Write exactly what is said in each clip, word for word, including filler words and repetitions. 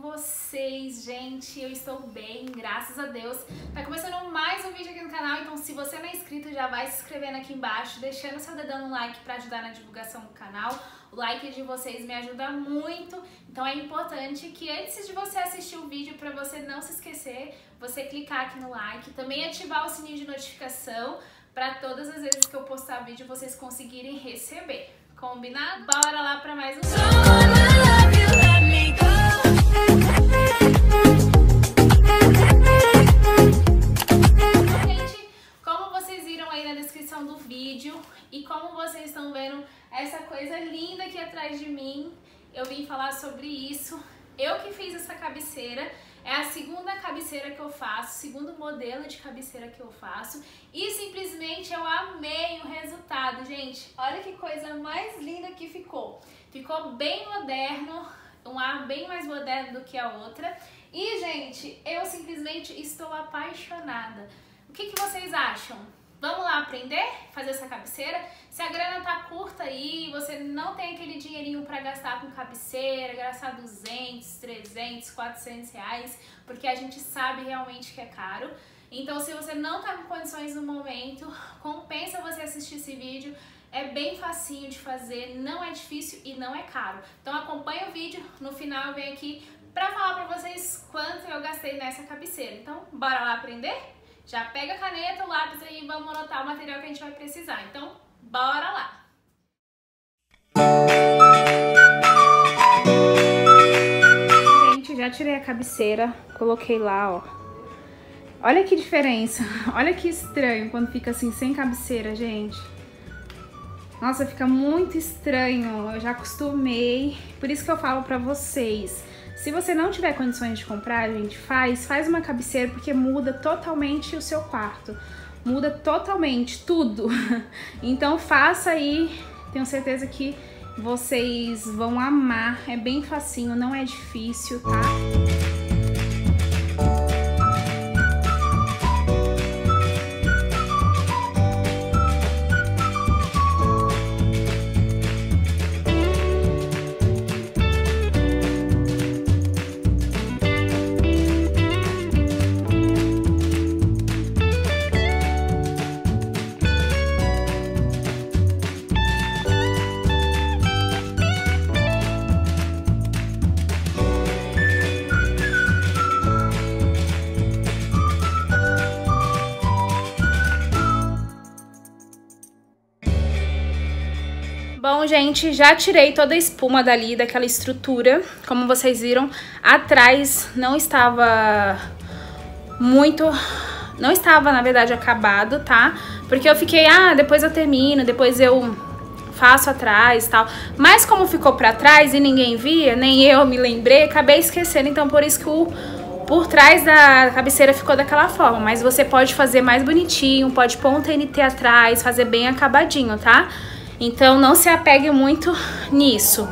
vocês, gente? Eu estou bem, graças a Deus. Tá começando mais um vídeo aqui no canal, então se você não é inscrito, já vai se inscrevendo aqui embaixo, deixando seu dedão no like pra ajudar na divulgação do canal. O like de vocês me ajuda muito, então é importante que antes de você assistir o vídeo, pra você não se esquecer, você clicar aqui no like, também ativar o sininho de notificação, pra todas as vezes que eu postar vídeo vocês conseguirem receber. Combinado? Bora lá pra mais um vídeo. Do vídeo e como vocês estão vendo essa coisa linda aqui atrás de mim, eu vim falar sobre isso. Eu que fiz essa cabeceira, é a segunda cabeceira que eu faço, segundo modelo de cabeceira que eu faço e simplesmente eu amei o resultado, gente. Olha que coisa mais linda que ficou. Ficou bem moderno, um ar bem mais moderno do que a outra e, gente, eu simplesmente estou apaixonada. O que que vocês acham? Vamos lá aprender a fazer essa cabeceira? Se a grana tá curta aí, você não tem aquele dinheirinho pra gastar com cabeceira, gastar duzentos, trezentos, quatrocentos reais, porque a gente sabe realmente que é caro. Então, se você não tá com condições no momento, compensa você assistir esse vídeo. É bem facinho de fazer, não é difícil e não é caro. Então acompanha o vídeo, no final eu venho aqui pra falar pra vocês quanto eu gastei nessa cabeceira. Então, bora lá aprender? Já pega a caneta, o lápis aí e vamos anotar o material que a gente vai precisar. Então, bora lá! Gente, já tirei a cabeceira, coloquei lá, ó. Olha que diferença, olha que estranho quando fica assim, sem cabeceira, gente. Nossa, fica muito estranho, eu já acostumei. Por isso que eu falo pra vocês. Se você não tiver condições de comprar, gente, faz, faz uma cabeceira, porque muda totalmente o seu quarto. Muda totalmente tudo. Então faça aí, tenho certeza que vocês vão amar. É bem facinho, não é difícil, tá? Bom, gente, já tirei toda a espuma dali, daquela estrutura. Como vocês viram, atrás não estava muito... Não estava, na verdade, acabado, tá? Porque eu fiquei, ah, depois eu termino, depois eu faço atrás e tal. Mas como ficou pra trás e ninguém via, nem eu me lembrei, acabei esquecendo. Então, por isso que o... Por trás da cabeceira ficou daquela forma, mas você pode fazer mais bonitinho, pode pôr um T N T atrás, fazer bem acabadinho, tá? Então não se apegue muito nisso.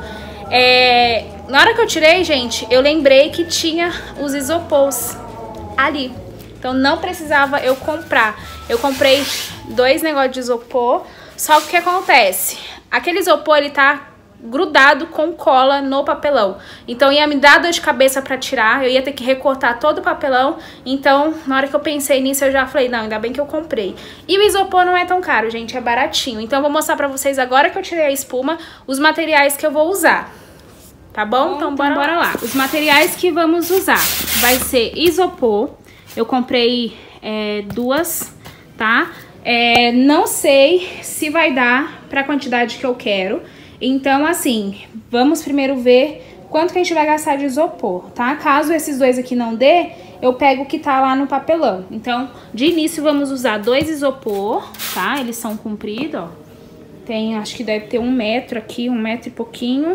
É, na hora que eu tirei, gente, eu lembrei que tinha os isopors ali. Então não precisava eu comprar. Eu comprei dois negócios de isopor, só que o que acontece? Aquele isopor, ele tá grudado com cola no papelão. Então ia me dar dor de cabeça pra tirar, eu ia ter que recortar todo o papelão. Então, na hora que eu pensei nisso, eu já falei, não, ainda bem que eu comprei. E o isopor não é tão caro, gente, é baratinho. Então eu vou mostrar pra vocês, agora que eu tirei a espuma, os materiais que eu vou usar. Tá bom? Então, então bora, bora lá. lá. Os materiais que vamos usar vai ser isopor. Eu comprei é, duas, tá? É, não sei se vai dar pra quantidade que eu quero. Então, assim, vamos primeiro ver quanto que a gente vai gastar de isopor, tá? Caso esses dois aqui não dê, eu pego o que tá lá no papelão. Então, de início, vamos usar dois isopor, tá? Eles são compridos, ó. Tem, acho que deve ter um metro aqui, um metro e pouquinho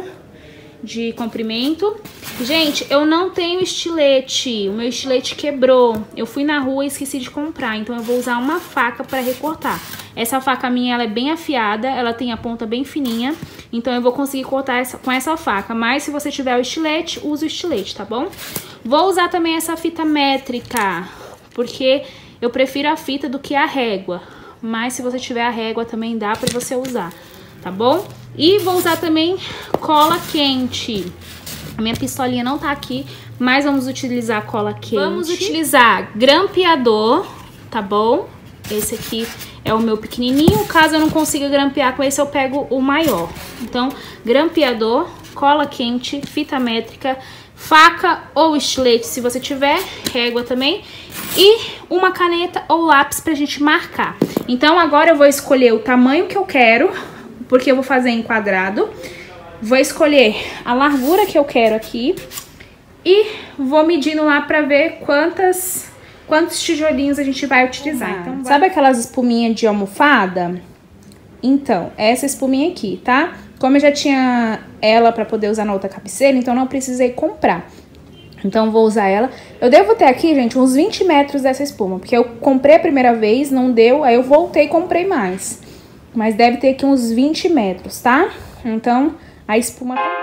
de comprimento. Gente, eu não tenho estilete, o meu estilete quebrou. Eu fui na rua e esqueci de comprar, então eu vou usar uma faca para recortar. Essa faca minha, ela é bem afiada, ela tem a ponta bem fininha, então eu vou conseguir cortar essa, com essa faca. Mas se você tiver o estilete, use o estilete, tá bom? Vou usar também essa fita métrica, porque eu prefiro a fita do que a régua. Mas se você tiver a régua também dá para você usar, tá bom? E vou usar também cola quente. A minha pistolinha não tá aqui, mas vamos utilizar cola quente. Vamos utilizar grampeador, tá bom? Esse aqui é o meu pequenininho. Caso eu não consiga grampear com esse, eu pego o maior. Então, grampeador, cola quente, fita métrica, faca ou estilete, se você tiver, régua também, e uma caneta ou lápis pra gente marcar. Então, agora eu vou escolher o tamanho que eu quero, porque eu vou fazer em quadrado. Vou escolher a largura que eu quero aqui e vou medindo lá pra ver quantas, quantos tijolinhos a gente vai utilizar. Ah, então, vai... Sabe aquelas espuminhas de almofada? Então, essa espuminha aqui, tá? Como eu já tinha ela pra poder usar na outra cabeceira, então não precisei comprar. Então, vou usar ela. Eu devo ter aqui, gente, uns vinte metros dessa espuma, porque eu comprei a primeira vez, não deu, aí eu voltei e comprei mais. Mas deve ter aqui uns vinte metros, tá? Então... a espuma tá...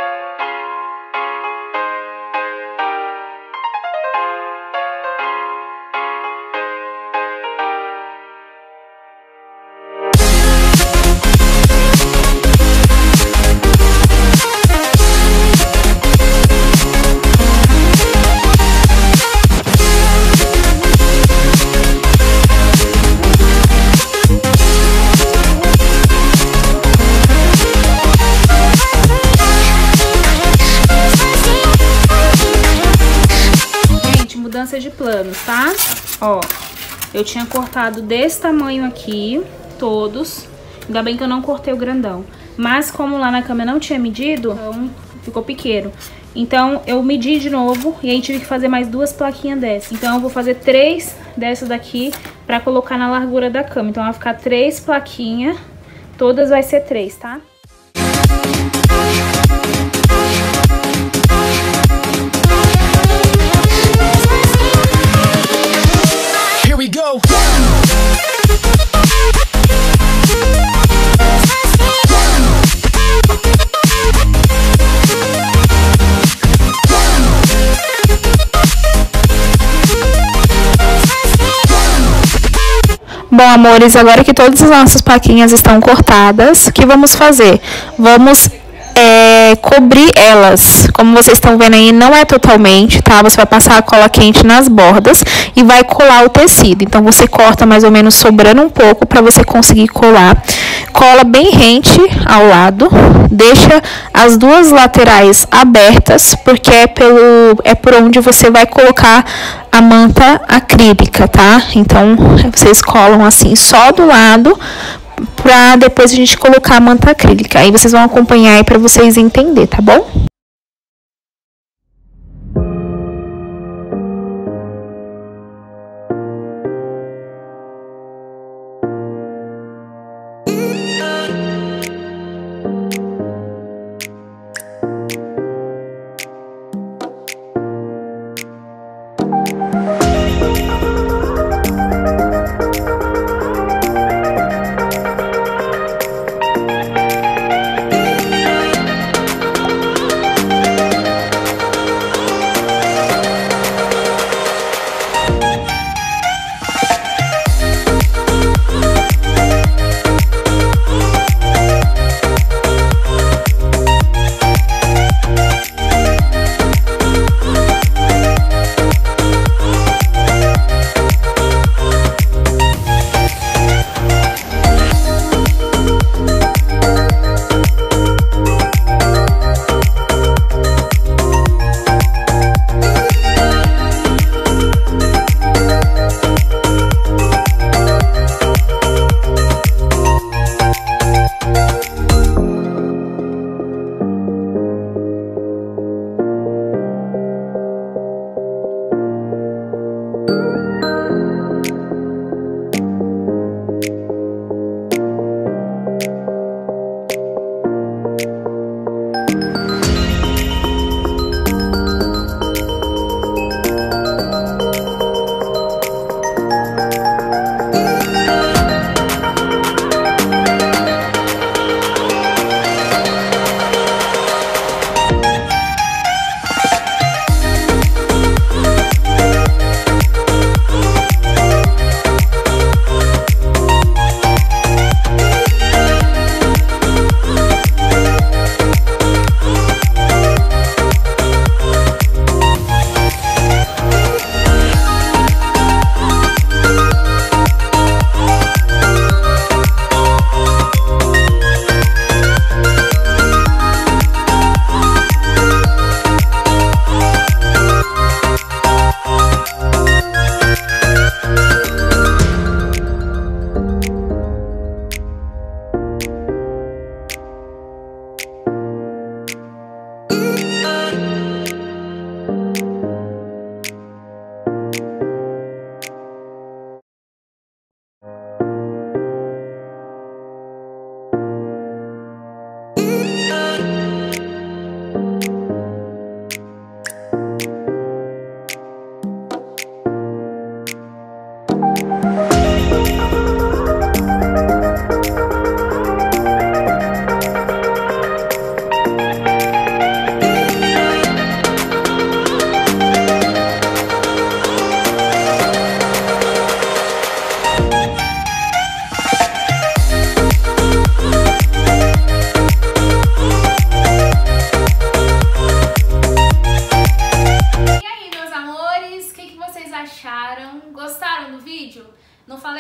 mudança de planos, tá? Ó, eu tinha cortado desse tamanho aqui, todos. Ainda bem que eu não cortei o grandão. Mas como lá na câmera não tinha medido, então ficou pequeno. Então eu medi de novo e aí tive que fazer mais duas plaquinhas dessas. Então eu vou fazer três dessas daqui pra colocar na largura da cama. Então vai ficar três plaquinhas, todas vai ser três, tá? Go. Bom, amores, agora que todas as nossas plaquinhas estão cortadas, o que vamos fazer? Vamos é, cobrir elas. Como vocês estão vendo aí, não é totalmente, tá? Você vai passar a cola quente nas bordas e vai colar o tecido. Então, você corta mais ou menos sobrando um pouco para você conseguir colar. Cola bem rente ao lado. Deixa as duas laterais abertas, porque é, pelo, é por onde você vai colocar a manta acrílica, tá? Então, vocês colam assim só do lado, pra depois a gente colocar a manta acrílica. Aí vocês vão acompanhar aí pra vocês entenderem, tá bom?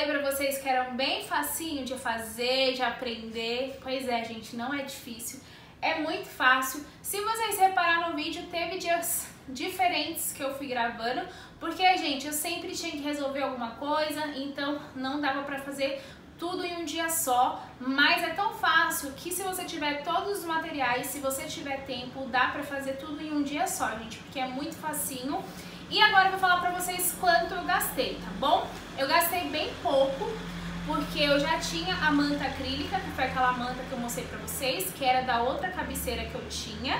falei pra vocês que era bem facinho de fazer, de aprender. Pois é, gente, não é difícil, é muito fácil. Se vocês repararam no vídeo, teve dias diferentes que eu fui gravando, porque, gente, eu sempre tinha que resolver alguma coisa, então não dava pra fazer tudo em um dia só, mas é tão fácil que se você tiver todos os materiais, se você tiver tempo, dá pra fazer tudo em um dia só, gente, porque é muito facinho. E agora eu vou falar pra vocês quanto eu gastei, tá bom? Eu gastei bem pouco, porque eu já tinha a manta acrílica, que foi aquela manta que eu mostrei pra vocês, que era da outra cabeceira que eu tinha.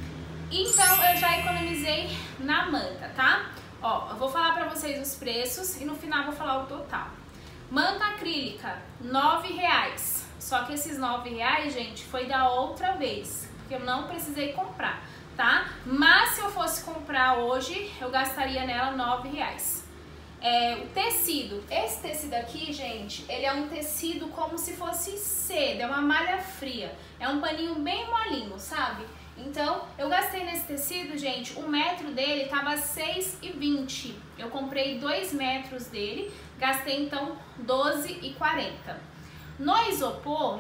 Então eu já economizei na manta, tá? Ó, eu vou falar pra vocês os preços e no final eu vou falar o total. Manta acrílica, nove reais. Só que esses nove reais, gente, foi da outra vez, porque eu não precisei comprar, tá? Mas se eu fosse comprar hoje, eu gastaria nela nove reais. É, o tecido, esse tecido aqui, gente, ele é um tecido como se fosse seda, é uma malha fria. É um paninho bem molinho, sabe? Então, eu gastei nesse tecido, gente, o metro dele tava seis reais e vinte centavos. Eu comprei dois metros dele, gastei então doze reais e quarenta centavos. No isopor,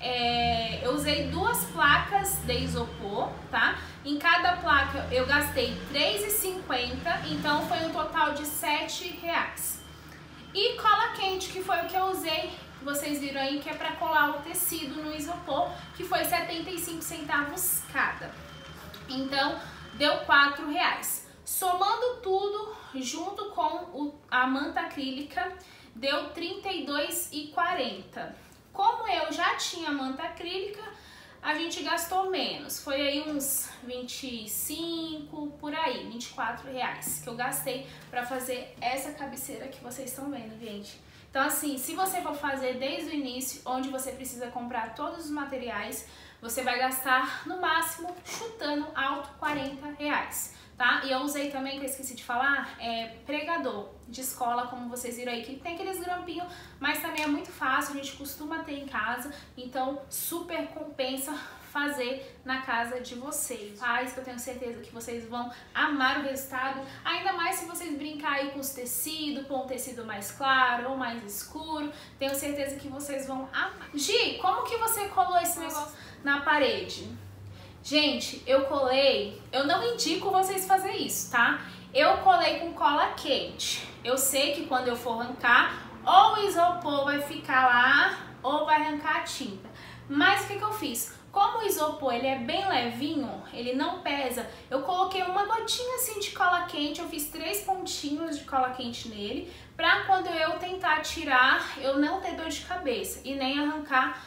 é, eu usei duas placas de isopor, tá? Em cada placa eu gastei três reais e cinquenta centavos, então foi um total de sete reais. E cola quente, que foi o que eu usei, vocês viram aí, que é para colar o tecido no isopor, que foi setenta e cinco centavos cada. Então, deu quatro reais. Somando tudo, junto com o, a manta acrílica, deu trinta e dois reais e quarenta centavos. Como eu já tinha manta acrílica, a gente gastou menos. Foi aí uns vinte e cinco, por aí, vinte e quatro reais que eu gastei para fazer essa cabeceira que vocês estão vendo, gente. Então, assim, se você for fazer desde o início, onde você precisa comprar todos os materiais, você vai gastar, no máximo, chutando alto, quarenta reais, tá? E eu usei também, que eu esqueci de falar, é pregador de escola, como vocês viram aí, que tem aqueles grampinhos, mas também é muito fácil, a gente costuma ter em casa, então super compensa fazer na casa de vocês. Faz que eu tenho certeza que vocês vão amar o resultado, ainda mais se vocês brincarem aí com os tecidos, com um tecido mais claro ou mais escuro, tenho certeza que vocês vão amar. Gi, como que você colou esse negócio na parede? Gente, eu colei, eu não indico vocês fazer isso, tá? Eu colei com cola quente. Eu sei que quando eu for arrancar, ou o isopor vai ficar lá, ou vai arrancar a tinta. Mas o que que eu fiz? Como o isopor ele é bem levinho, ele não pesa, eu coloquei uma gotinha assim de cola quente, eu fiz três pontinhos de cola quente nele, pra quando eu tentar tirar, eu não ter dor de cabeça e nem arrancar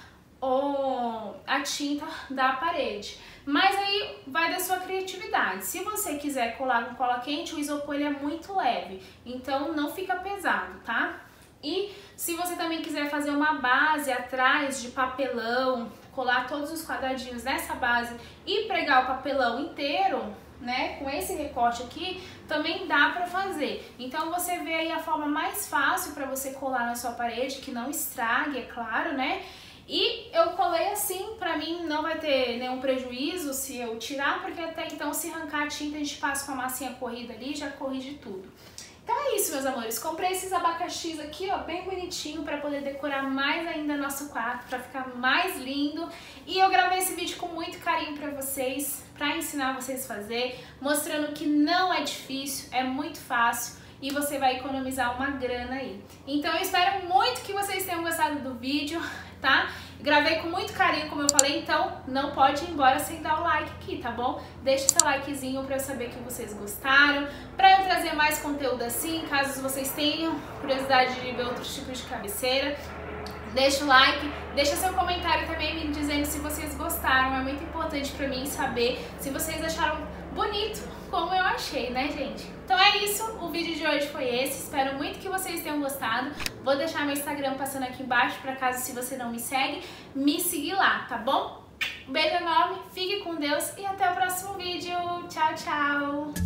o, a tinta da parede. Mas aí vai da sua criatividade. Se você quiser colar com cola quente, o isopor ele é muito leve, então não fica pesado, tá? E se você também quiser fazer uma base atrás de papelão, colar todos os quadradinhos nessa base e pregar o papelão inteiro, né, com esse recorte aqui, também dá pra fazer. Então você vê aí a forma mais fácil pra você colar na sua parede, que não estrague, é claro, né? E eu colei assim, pra mim não vai ter nenhum prejuízo se eu tirar, porque até então se arrancar a tinta a gente passa com a massinha corrida ali e já corrige tudo. Então é isso, meus amores, comprei esses abacaxis aqui, ó, bem bonitinho pra poder decorar mais ainda nosso quarto, pra ficar mais lindo. E eu gravei esse vídeo com muito carinho pra vocês, pra ensinar vocês a fazer, mostrando que não é difícil, é muito fácil e você vai economizar uma grana aí. Então eu espero muito que vocês tenham gostado do vídeo, tá? Gravei com muito carinho, como eu falei, então não pode ir embora sem dar o like aqui, tá bom? Deixa seu likezinho pra eu saber que vocês gostaram, pra eu trazer mais conteúdo assim, caso vocês tenham curiosidade de ver outros tipos de cabeceira. Deixa o like, deixa seu comentário também me dizendo se vocês gostaram, é muito importante pra mim saber se vocês acharam bonito como eu achei, né, gente? Então é isso, o vídeo de hoje foi esse, espero muito que vocês tenham gostado. Vou deixar meu Instagram passando aqui embaixo, pra caso se você não me segue, me seguir lá, tá bom? Um beijo enorme, fique com Deus e até o próximo vídeo. Tchau, tchau!